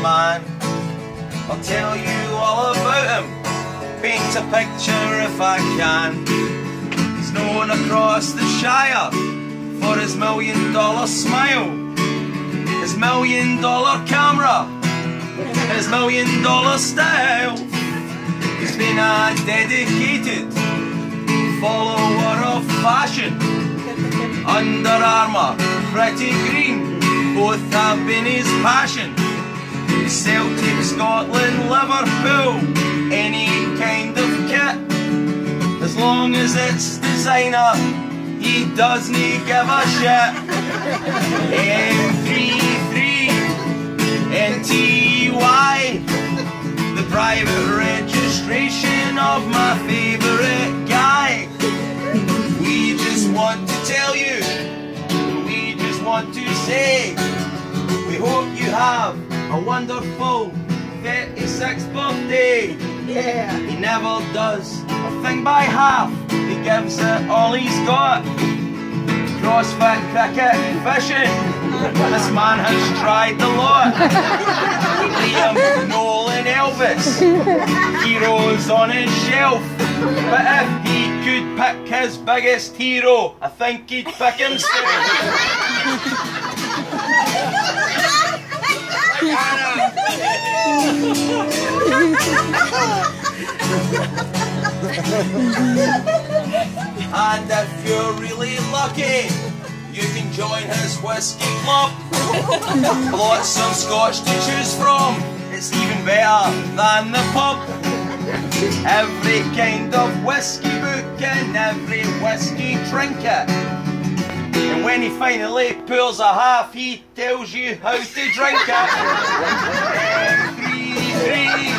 man. I'll tell you all about him, paint a picture if I can. He's known across the Shire for his $1 million smile, his $1 million camera, his $1 million style. He's been a dedicated follower of fashion. Under Armour, Pretty Green, both have been his passion. Celtic, Scotland, Liverpool, any kind of kit, as long as it's designer, he doesn't give a shit. M33 NTY, the private registration of my favourite guy. We just want to tell you, we just want to say, we hope you have a wonderful 36th birthday. Yeah. He never does a thing by half, he gives it all he's got. CrossFit, cricket, fishing, this man has tried the lot. Liam, Nolan, Elvis, heroes on his shelf. But if he could pick his biggest hero, I think he'd pick himself. And if you're really lucky, you can join his whiskey club. Lots of Scotch to choose from, it's even better than the pub. Every kind of whiskey book and every whiskey trinket. And when he finally pulls a half, he tells you how to drink it. M33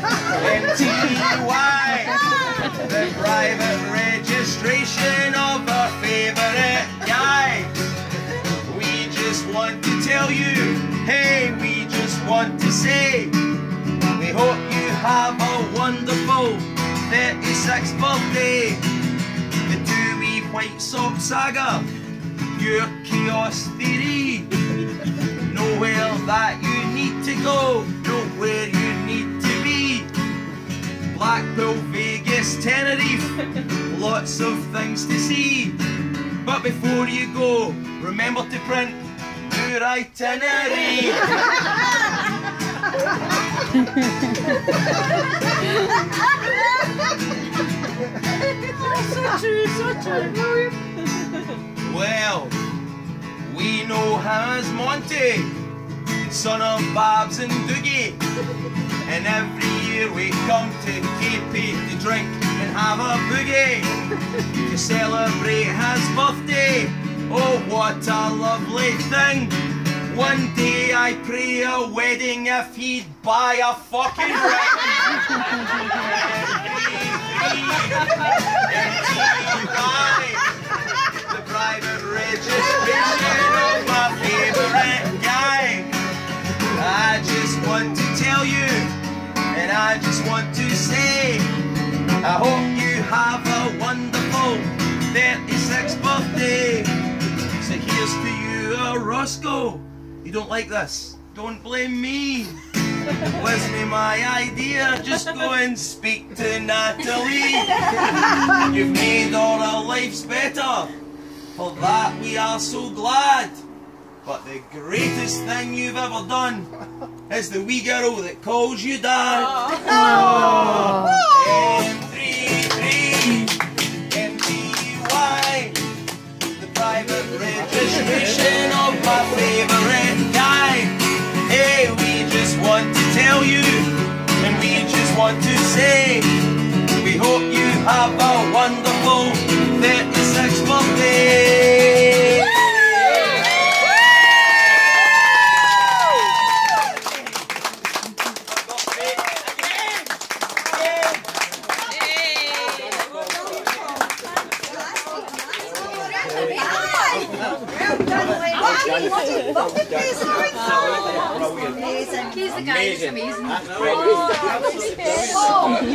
MTY, the private registration of our favourite guy. We just want to tell you, hey, we just want to say, we hope you have a wonderful 36th birthday. The two wee white sock saga, your chaos theory. Nowhere that you need to go, nowhere you need to be. Blackpool, Vegas, Tenerife, lots of things to see. But before you go, remember to print your itinerary. So true, so true. Well, we know him as Monty, son of Babs and Doogie. And every year we come to KP to drink and have a boogie, to celebrate his birthday. Oh, what a lovely thing. One day I pray a wedding if he'd buy a fucking ring. The private registration of my favourite guy. I just want to tell you, and I just want to say, I hope you have a wonderful 36th birthday. So here's to you, Roscoe. You don't like this? Don't blame me. It wasn't my idea. Just go and speak to Natalie. You've made all our lives better. For that we are so glad. But the greatest thing you've ever done is the wee girl that calls you dad. Oh. M33 MTY, the private registration of my favourite guy. Hey, we just want to tell you, and we just want to say, we hope you have a wonderful 36th birthday. He's the guy who's amazing.